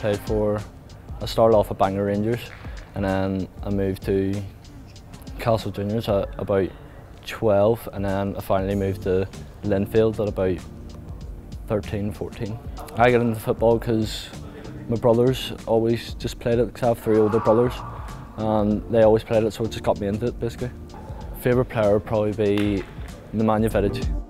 I started off at Bangor Rangers, and then I moved to Castle Juniors at about 12, and then I finally moved to Linfield at about 13, 14. I got into football because my brothers always just played it, because I have 3 older brothers, and they always played it, so it just got me into it basically. Favourite player would probably be Nemanja Vidic.